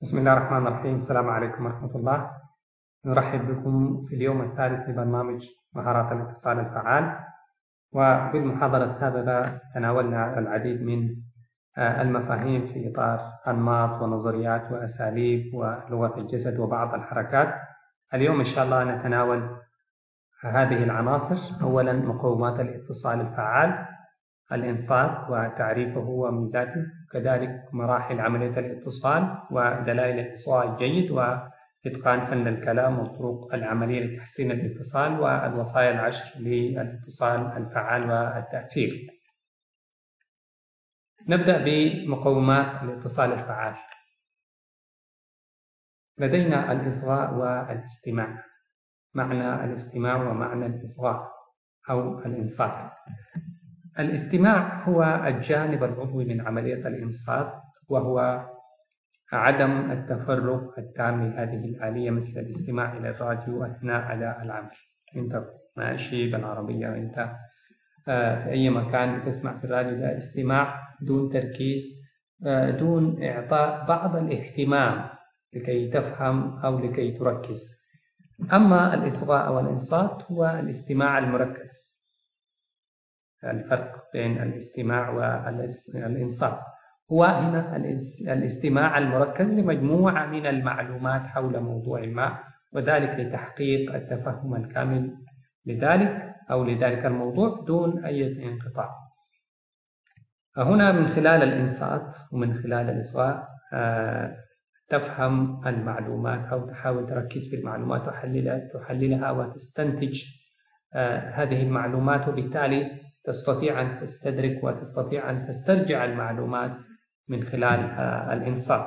بسم الله الرحمن الرحيم. السلام عليكم ورحمة الله. نرحب بكم في اليوم الثالث لبرنامج مهارات الاتصال الفعال. وفي المحاضرة السابقة تناولنا العديد من المفاهيم في إطار أنماط ونظريات وأساليب ولغة الجسد وبعض الحركات. اليوم إن شاء الله نتناول هذه العناصر. أولا مقومات الاتصال الفعال، الإنصات وتعريفه وميزاته، كذلك مراحل عملية الاتصال ودلائل الإصغاء الجيد وإتقان فن الكلام والطرق العملية لتحسين الاتصال والوصايا العشر للاتصال الفعال والتأثير. نبدأ بمقومات الاتصال الفعال. لدينا الإصغاء والاستماع. معنى الاستماع ومعنى الإصغاء أو الإنصات. الاستماع هو الجانب العضوي من عملية الإنصات، وهو عدم التفرغ التام لهذه الآلية، مثل الاستماع إلى الراديو أثناء أداء العمل. أنت ماشي بالعربية، أنت في أي مكان تسمع في الراديو، ده استماع دون تركيز، دون إعطاء بعض الاهتمام لكي تفهم أو لكي تركز. أما الإصغاء والإنصات هو الاستماع المركز. الفرق بين الاستماع والإنصات هو هنا الاستماع المركز لمجموعة من المعلومات حول موضوع ما، وذلك لتحقيق التفهم الكامل لذلك الموضوع دون أي انقطاع. هنا من خلال الإنصات ومن خلال الإصغاء تفهم المعلومات أو تحاول تركز في المعلومات وتحللها وتستنتج هذه المعلومات، وبالتالي تستطيع أن تستدرك وتستطيع أن تسترجع المعلومات من خلال الإنصات.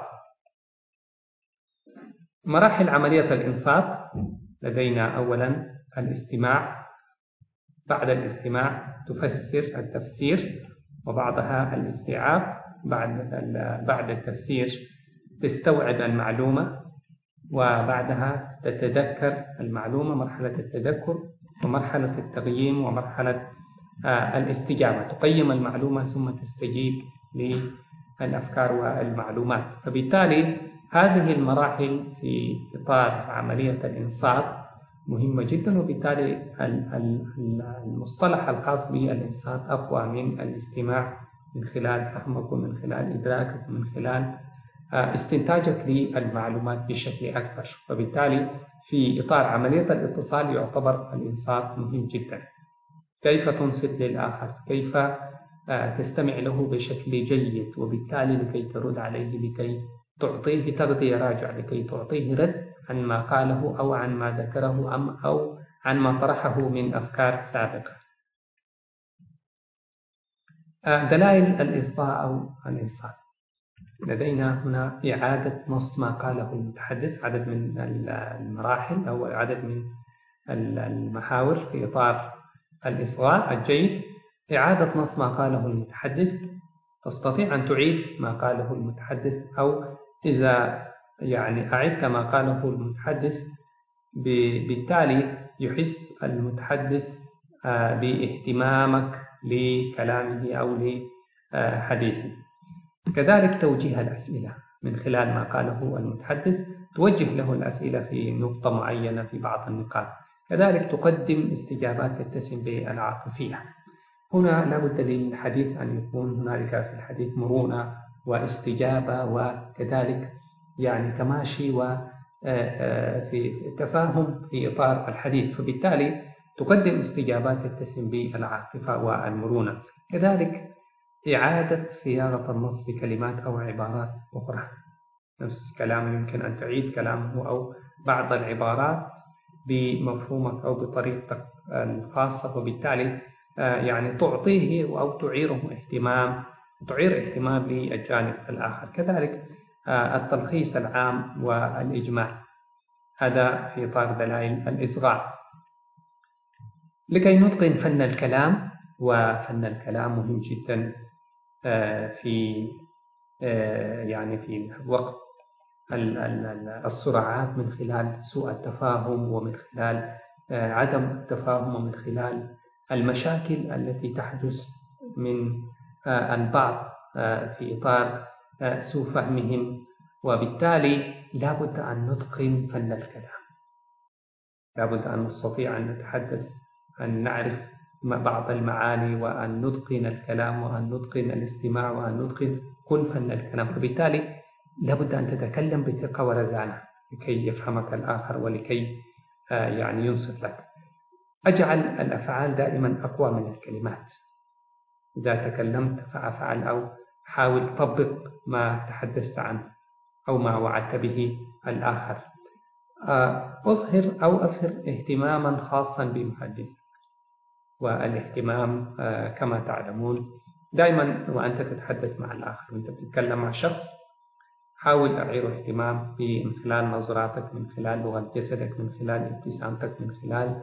مراحل عملية الإنصات: لدينا أولا الاستماع. بعد الاستماع تفسر التفسير، وبعدها الاستيعاب. بعد التفسير تستوعب المعلومة، وبعدها تتذكر المعلومة، مرحلة التذكر، ومرحلة التقييم، ومرحلة الاستجابة. تقيم المعلومة ثم تستجيب للأفكار والمعلومات. فبالتالي هذه المراحل في إطار عملية الإنصات مهمة جدا، وبالتالي المصطلح الخاص بالإنصات أقوى من الاستماع، من خلال فهمك ومن خلال إدراكك ومن خلال استنتاجك للمعلومات بشكل أكبر. وبالتالي في إطار عملية الاتصال يعتبر الإنصات مهم جدا. كيف تنصت للآخر، كيف تستمع له بشكل جيد، وبالتالي لكي ترد عليه، لكي تعطيه تغذية راجعة، لكي تعطيه رد عن ما قاله أو عن ما ذكره أو عن ما طرحه من أفكار سابقة. دلائل الإصغاء أو الإنصات: لدينا هنا إعادة نص ما قاله المتحدث. عدد من المراحل أو عدد من المحاور في إطار الإصغاء الجيد. إعادة نص ما قاله المتحدث، تستطيع أن تعيد ما قاله المتحدث، أو إذا أعدت ما قاله المتحدث بالتالي يحس المتحدث باهتمامك لكلامه أو لحديثه. كذلك توجيه الأسئلة من خلال ما قاله المتحدث، توجه له الأسئلة في نقطة معينة في بعض النقاط. كذلك تقدم استجابات تتسم بالعاطفية. هنا لابد للحديث أن يكون هنالك في الحديث مرونة واستجابة، وكذلك تماشي وفي تفاهم في إطار الحديث، فبالتالي تقدم استجابات تتسم بالعاطفة والمرونة. كذلك إعادة صياغة النص بكلمات أو عبارات أخرى، نفس كلام يمكن أن تعيد كلامه أو بعض العبارات بمفهومك أو بطريقتك الخاصة، وبالتالي تعطيه أو تعير اهتمام للجانب الآخر. كذلك التلخيص العام والإجمال، هذا في إطار دلائل الإصغاء. لكي نتقن فن الكلام، وفن الكلام مهم جدا في وقت الصراعات، من خلال سوء التفاهم، ومن خلال عدم التفاهم، ومن خلال المشاكل التي تحدث من البعض في إطار سوء فهمهم وبالتالي لابد أن نتقن فن الكلام، لابد أن نستطيع أن نتحدث، أن نعرف بعض المعاني، وأن نتقن الكلام، وأن نتقن الاستماع، وأن نتقن كل فن الكلام. فبالتالي لابد أن تتكلم بثقة ورزانة لكي يفهمك الآخر ولكي يعني ينصت لك. أجعل الأفعال دائما أقوى من الكلمات. إذا تكلمت فأفعل، أو حاول تطبق ما تحدثت عنه أو ما وعدت به الآخر. أظهر اهتماما خاصا بمحدث. والاهتمام كما تعلمون دائما وأنت تتحدث مع الآخر، وأنت تتكلم مع شخص، حاول أعيره اهتمام من خلال نظراتك، من خلال لغة جسدك، من خلال ابتسامتك، من خلال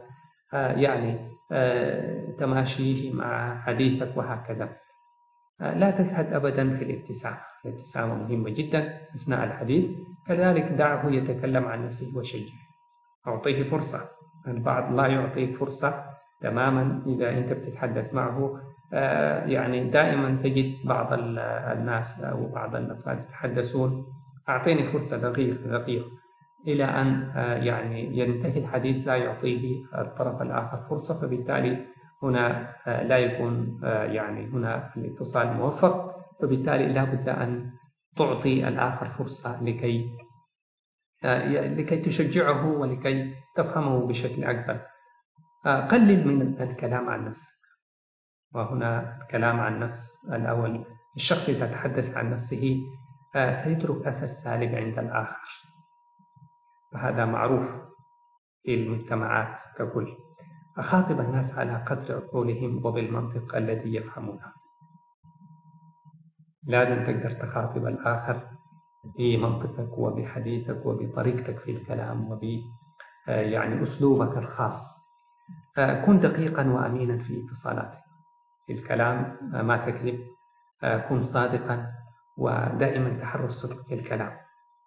تماشيه مع حديثك وهكذا. لا تزهد أبدا في الابتسامة. الابتسامة مهمة جدا أثناء الحديث. كذلك دعه يتكلم عن نفسه وشجعه، أعطيه فرصة. البعض لا يعطيك فرصة تماما إذا أنت بتتحدث معه. يعني دائما تجد بعض الناس أو بعض الأفراد يتحدثون أعطيني فرصة، دقيقة، إلى أن يعني ينتهي الحديث لا يعطيه الطرف الآخر فرصة. فبالتالي هنا لا يكون يعني هنا الاتصال موفق. فبالتالي لا بد أن تعطي الآخر فرصة لكي تشجعه ولكي تفهمه بشكل أكبر. قلل من الكلام عن نفسك. وهنا الكلام عن نفس الأول، الشخص إذا تحدث عن نفسه سيترك أثر سالب عند الآخر، وهذا معروف في المجتمعات ككل. أخاطب الناس على قدر عقولهم وبالمنطق الذي يفهمونه. لازم تقدر تخاطب الآخر بمنطقك وبحديثك وبطريقتك في الكلام يعني أسلوبك الخاص. كن دقيقا وأمينا في اتصالاتك في الكلام، ما تكذب. كن صادقا ودائما تحرص الصدق في الكلام.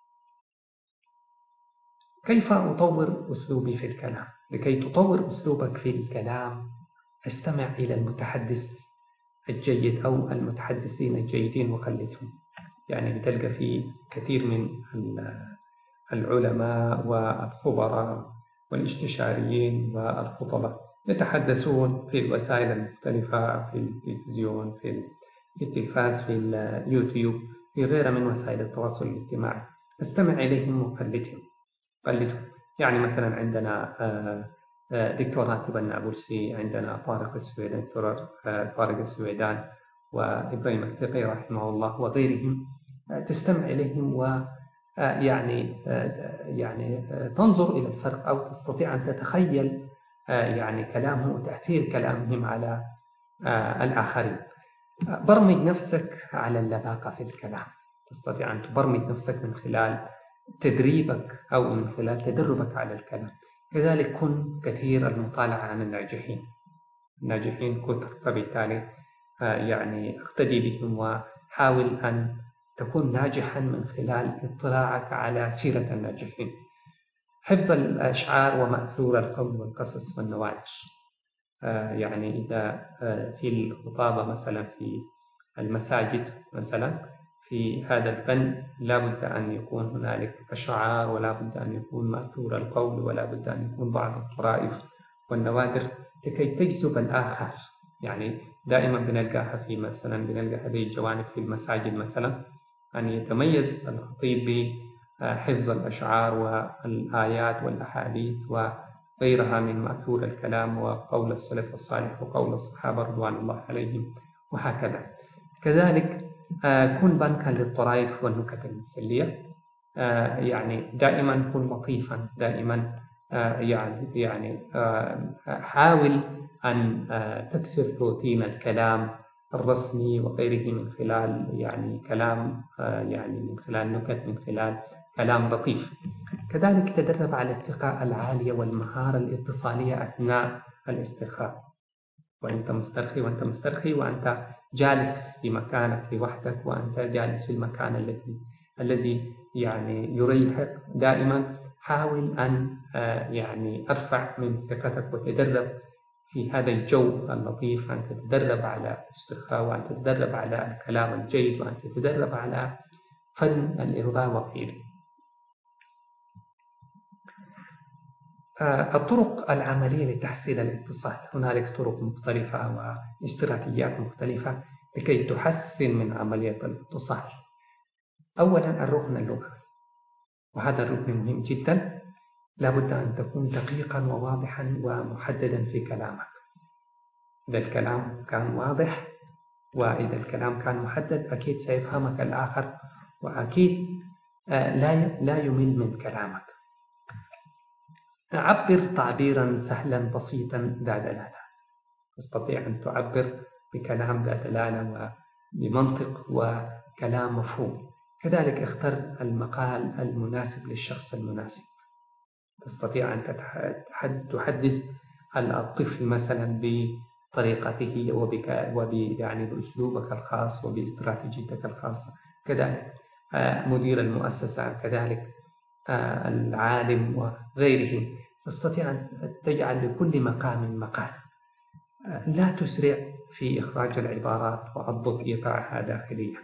كيف أطور أسلوبي في الكلام؟ لكي تطور أسلوبك في الكلام استمع إلى المتحدث الجيد أو المتحدثين الجيدين وقلدهم. يعني بتلقى في كثير من العلماء والخبراء والاستشاريين والخطباء يتحدثون في الوسائل المختلفة، في التلفزيون، في التلفاز، في اليوتيوب، في غيرها من وسائل التواصل الاجتماعي. استمع إليهم وقلدهم. يعني مثلا عندنا دكتور راتب النابلسي، عندنا طارق السويدان وإبراهيم الفقي رحمه الله وغيرهم. تستمع إليهم يعني تنظر إلى الفرق، أو تستطيع أن تتخيل يعني كلامه وتأثير كلامهم على الآخرين. برمج نفسك على اللباقة في الكلام. تستطيع أن تبرمج نفسك من خلال تدريبك أو من خلال تدربك على الكلام. كذلك كن كثير المطالعة عن الناجحين كثر. فبالتالي يعني اقتدي بهم وحاول أن تكون ناجحا من خلال اطلاعك على سيرة الناجحين. حفظ الأشعار ومأثور القول والقصص والنوادر. يعني إذا في الخطابة مثلا في المساجد مثلا، في هذا الفن لا بد أن يكون هنالك أشعار، ولا بد أن يكون مأثور القول، ولا بد أن يكون بعض الطرائف والنوادر لكي تجذب الآخر. يعني دائما بنلقاها بنلقى هذه الجوانب في المساجد مثلا، أن يتميز الخطيب بحفظ الأشعار والآيات والأحاديث وغيرها من مأثور الكلام وقول السلف الصالح وقول الصحابة رضوان الله عليهم وهكذا. كذلك كن بنكا للطرائف والنكت المسلية. يعني دائما كن لطيفا، دائما يعني حاول أن تكسر روتين الكلام الرسمي وغيره من خلال يعني كلام يعني من خلال نكت، من خلال كلام لطيف. كذلك تدرب على الثقة العالية والمهارة الاتصالية أثناء الاسترخاء، وأنت مسترخي وأنت جالس في مكانك لوحدك، وأنت جالس في المكان الذي يعني يريحك. دائما حاول أن يعني أرفع من ثقتك وتدرب في هذا الجو اللطيف، أن تتدرب على الاسترخاء، وأن تتدرب على الكلام الجيد، وأن تتدرب على فن الإلغاء وغيره. الطرق العملية لتحسين الاتصال، هنالك طرق مختلفة واستراتيجيات مختلفة لكي تحسن من عملية الاتصال. أولا الركن اللغوي، وهذا الركن مهم جدا، لابد أن تكون دقيقا وواضحا ومحددا في كلامك. إذا الكلام كان واضح وإذا الكلام كان محدد أكيد سيفهمك الآخر، وأكيد لا يمل من كلامك. عبر تعبيرا سهلا بسيطا ذا دلالة، تستطيع أن تعبر بكلام ذا دلالة وبمنطق وكلام مفهوم. كذلك اختر المقال المناسب للشخص المناسب. تستطيع أن تحدث الطفل مثلا بطريقته يعني بأسلوبك الخاص وباستراتيجيتك الخاصة. كذلك مدير المؤسسة، كذلك العالم وغيره. تستطيع أن تجعل لكل مقام مقال. لا تسرع في إخراج العبارات وأضبط إيقاعها داخليا،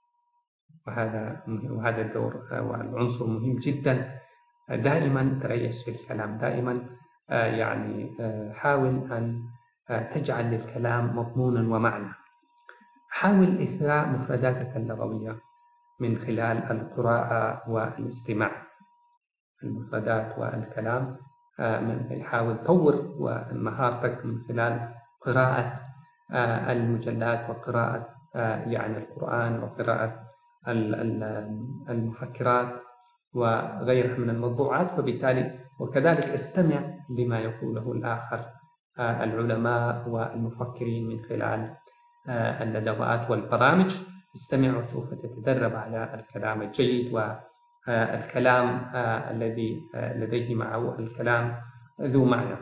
وهذا الدور والعنصر مهم جدا. دائما تريث في الكلام، دائما يعني حاول أن تجعل للكلام مضمونا ومعنى. حاول إثراء مفرداتك اللغوية من خلال القراءة والاستماع. المفردات والكلام حاول تطور مهارتك من خلال قراءة المجلات وقراءة يعني القرآن وقراءة المفكرات وغيرها من الموضوعات. فبالتالي وكذلك استمع لما يقوله الآخر، العلماء والمفكرين من خلال الندوات والبرامج. استمع وسوف تتدرب على الكلام الجيد والكلام الذي لديه معه الكلام ذو معنى.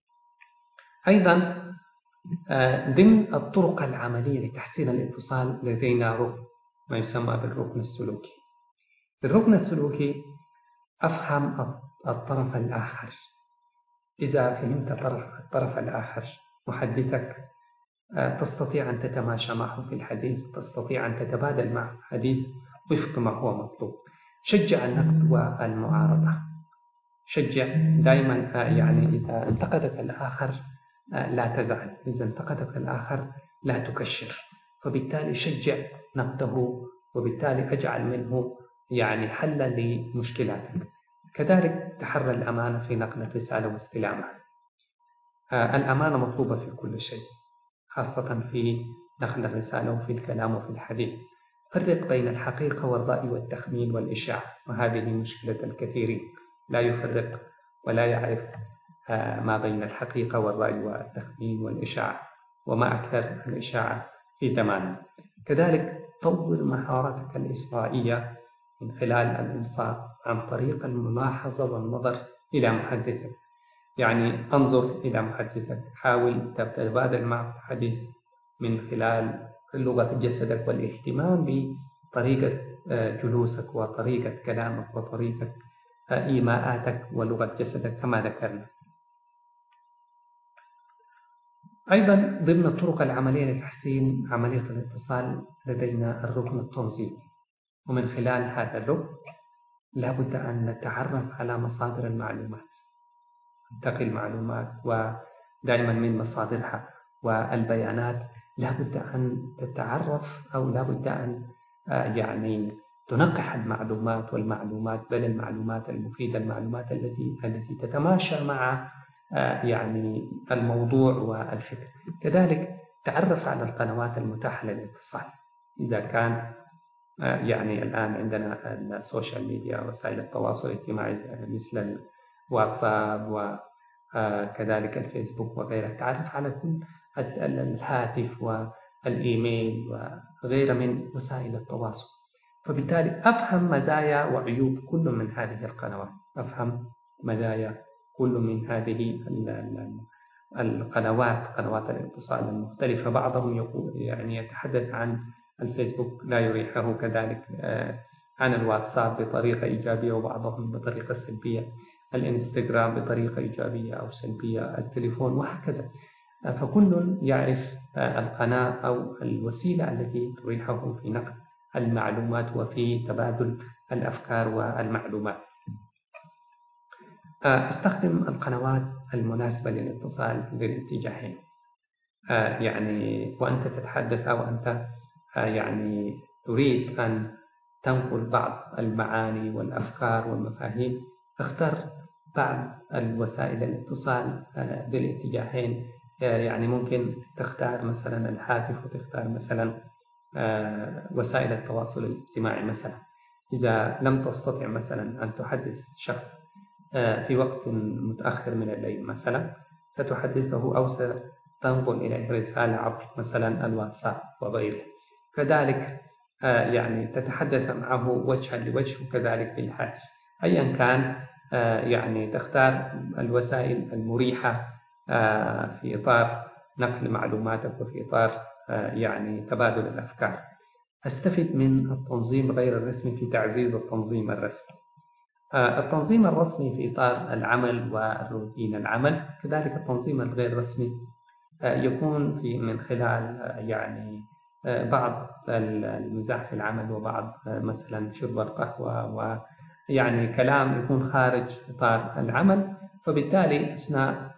أيضا ضمن الطرق العملية لتحسين الاتصال لدينا ركن ما يسمى بالركن السلوكي. الركن السلوكي أفهم الطرف الآخر. إذا فهمت الطرف الآخر محدثك تستطيع أن تتماشى معه في الحديث، تستطيع أن تتبادل معه الحديث وفق ما هو مطلوب. شجع النقد والمعارضة. شجع دائما، يعني إذا انتقدك الآخر لا تزعل، إذا انتقدك الآخر لا تكشر. فبالتالي شجع نقده، وبالتالي أجعل منه يعني حلا لمشكلاتك. كذلك تحرى الأمانة في نقل الرسالة واستلامها. الأمانة مطلوبة في كل شيء، خاصة في نقل الرسالة وفي الكلام وفي الحديث. فرق بين الحقيقة والرأي والتخمين والإشاعة، وهذه مشكلة الكثيرين، لا يفرق ولا يعرف ما بين الحقيقة والرأي والتخمين والإشاعة، وما أكثر الإشاعة في زماننا. كذلك طور مهاراتك الإصغائية من خلال الإنصات عن طريق الملاحظة والنظر إلى محدثك. يعني انظر إلى محدثك، حاول تتبادل معه الحديث من خلال لغة جسدك والاهتمام بطريقة جلوسك وطريقة كلامك وطريقة إيماءاتك ولغة جسدك كما ذكرنا. أيضا ضمن الطرق العملية لتحسين عملية الاتصال لدينا الركن التنظيمي، ومن خلال هذا الركن لابد أن نتعرف على مصادر المعلومات، ننتقي المعلومات ودائما من مصادرها، والبيانات لابد أن تتعرف أو لابد أن يعني تنقح المعلومات والمعلومات، بل المعلومات المفيدة، المعلومات التي تتماشى مع يعني الموضوع والفكر. كذلك تعرف على القنوات المتاحة للاتصال. إذا كان يعني الآن عندنا السوشيال ميديا وسائل التواصل الاجتماعي مثل الواتساب وكذلك الفيسبوك وغيرها، تعرف على كل الهاتف والإيميل وغيرها من وسائل التواصل. فبالتالي أفهم مزايا وعيوب كل من هذه القنوات، أفهم مزايا كل من هذه القنوات، قنوات الاتصال المختلفة. بعضهم يقول يعني يتحدث عن الفيسبوك لا يريحه، كذلك عن الواتساب بطريقة إيجابية وبعضهم بطريقة سلبية، الإنستغرام بطريقة إيجابية أو سلبية، التليفون وهكذا. فكل يعرف القناة أو الوسيلة التي تريحه في نقل المعلومات وفي تبادل الأفكار والمعلومات. استخدم القنوات المناسبة للاتصال بالاتجاهين. يعني وأنت تتحدث أو أنت يعني تريد أن تنقل بعض المعاني والأفكار والمفاهيم، اختر بعض الوسائل الاتصال بالاتجاهين. يعني ممكن تختار مثلا الهاتف، وتختار مثلا وسائل التواصل الاجتماعي. مثلا إذا لم تستطع مثلا أن تحدث شخص في وقت متأخر من الليل مثلا، ستحدثه أو ستنقل إليه رسالة عبر مثلا الواتساب وغيره. كذلك يعني تتحدث معه وجها لوجه، وكذلك بالهاتف. أيا كان يعني تختار الوسائل المريحة في إطار نقل معلوماتك وفي إطار يعني تبادل الأفكار. أستفد من التنظيم غير الرسمي في تعزيز التنظيم الرسمي. التنظيم الرسمي في إطار العمل والروتين العمل، كذلك التنظيم الغير رسمي يكون من خلال يعني بعض المزاح في العمل، وبعض مثلا شرب القهوة، ويعني كلام يكون خارج إطار العمل. فبالتالي أثناء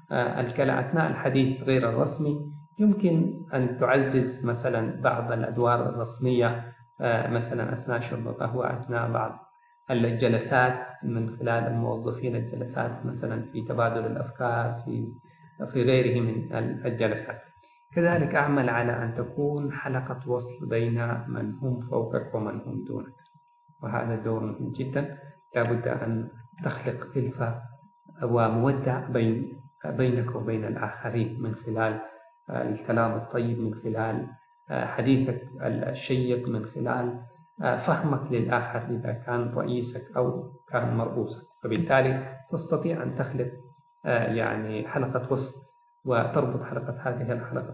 الحديث غير الرسمي يمكن أن تعزز مثلا بعض الأدوار الرسمية، مثلا أثناء شرب القهوة، أثناء بعض الجلسات من خلال الموظفين، الجلسات مثلا في تبادل الأفكار في غيره من الجلسات. كذلك أعمل على أن تكون حلقة وصل بين من هم فوقك ومن هم دونك، وهذا دور مهم جدا. لابد أن تخلق ألفة ومودة بينك وبين الآخرين من خلال الكلام الطيب، من خلال حديثك الشيق، من خلال فهمك للآخر إذا كان رئيسك أو كان مرؤوسك. فبالتالي تستطيع أن تخلق يعني حلقة وصل، وتربط هذه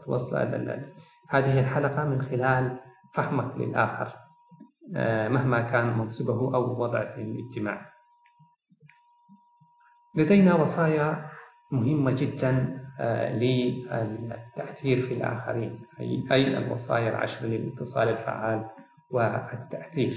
الحلقة من خلال فهمك للآخر مهما كان منصبه أو وضعه في الاجتماع. لدينا وصايا مهمة جدا للتأثير في الآخرين، أي الوصايا 10 للاتصال الفعال والتأثير.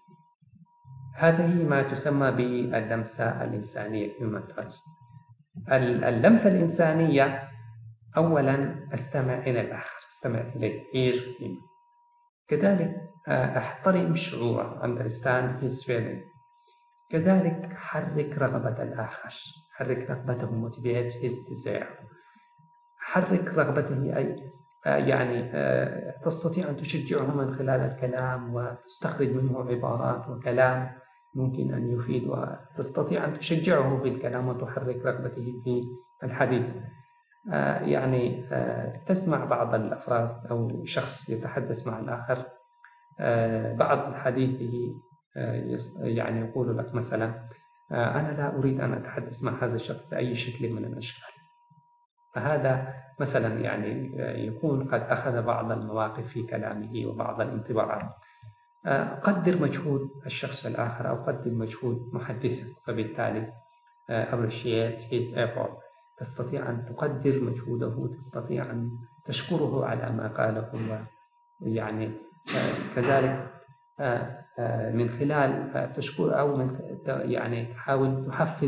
هذه ما تسمى باللمسة الإنسانية human touch. اللمسة الإنسانية أولا أستمع إلى الآخر، أستمع إليه hear him. كذلك أحترم شعوره understand his feeling. كذلك حرك رغبة الآخر، حرك رغبته motivate his desire. حرك رغبته يعني تستطيع أن تشجعه من خلال الكلام، وتستخرج منه عبارات وكلام ممكن أن يفيد، وتستطيع أن تشجعه بالكلام وتحرك رغبته في الحديث. يعني تسمع بعض الأفراد أو شخص يتحدث مع الآخر، بعض حديثه يعني يقول لك مثلا أنا لا أريد أن أتحدث مع هذا الشخص بأي شكل من الأشكال. فهذا مثلا يعني يكون قد أخذ بعض المواقف في كلامه وبعض الانطباعات. قدر مجهود الشخص الآخر أو قدر مجهود محدثك، فبالتالي appreciate his effort. تستطيع أن تقدر مجهوده، تستطيع أن تشكره على ما قاله، يعني كذلك من خلال تشكر أو من يعني تحاول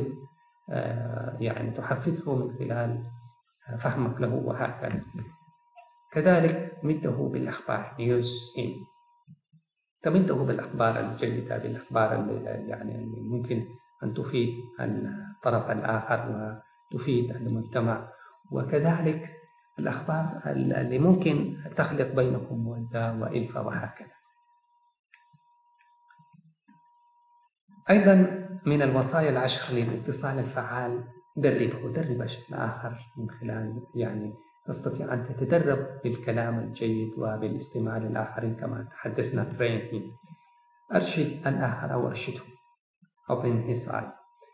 تحفزه من خلال فهمك له وهكذا. كذلك مده بالأخبار news in. تمده بالأخبار الجيدة، بالأخبار اللي ممكن أن تفيد الطرف الآخر وتفيد المجتمع، وكذلك الأخبار اللي ممكن تخلق بينكم مودة وألفة وهكذا. أيضا من الوصايا 10 للاتصال الفعال، درب الآخر من خلال يعني تستطيع أن تتدرب بالكلام الجيد وبالاستماع للآخرين كما تحدثنا training. أرشد الآخر أو أرشده open his eye.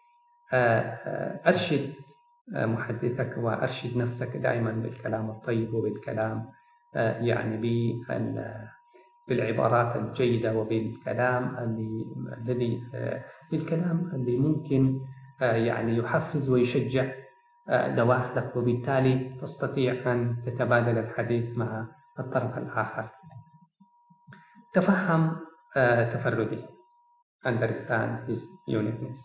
أرشد محدثك وأرشد نفسك دائما بالكلام الطيب وبالكلام يعني بالعبارات الجيدة وبالكلام اللي ممكن يعني يحفز ويشجع دواخلك، وبالتالي تستطيع أن تتبادل الحديث مع الطرف الآخر. تفهم تفرده understand his uniqueness.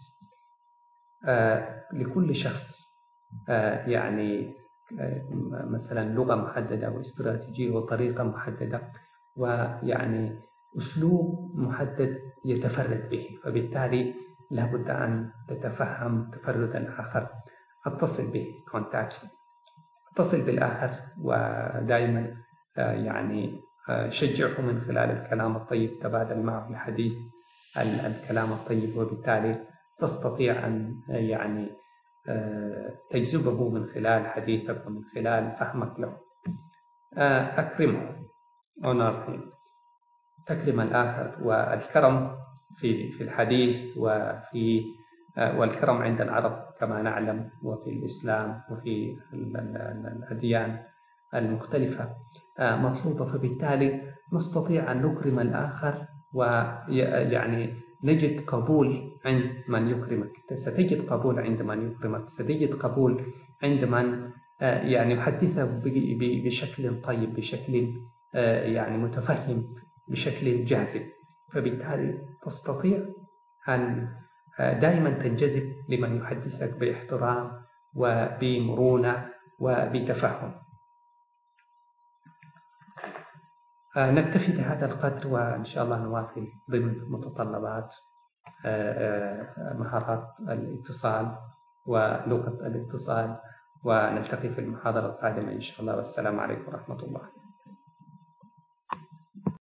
لكل شخص يعني مثلا لغة محددة واستراتيجية وطريقة محددة ويعني أسلوب محدد يتفرد به، فبالتالي لابد أن تتفهم تفرد الآخر. اتصل به contact، اتصل بالآخر، ودائما يعني شجعه من خلال الكلام الطيب، تبادل معه الحديث الكلام الطيب، وبالتالي تستطيع أن يعني تجذبه من خلال حديثك ومن خلال فهمك له. أكرمه honor him، تكرم الآخر. والكرم في الحديث والكرم عند العرب كما نعلم، وفي الإسلام وفي الأديان المختلفة مطلوبة، فبالتالي نستطيع أن نكرم الآخر ويعني نجد قبول عند من يكرمك. ستجد قبول عند من يكرمك، ستجد قبول عند من يعني يحدثك بشكل طيب، بشكل يعني متفهم، بشكل جاذب، فبالتالي تستطيع أن دائما تنجذب لمن يحدثك باحترام وبمرونة وبتفهم. نكتفي بهذا القدر، وإن شاء الله نواصل ضمن متطلبات مهارات الاتصال ولغة الاتصال، ونلتقي في المحاضرة القادمة إن شاء الله، والسلام عليكم ورحمة الله.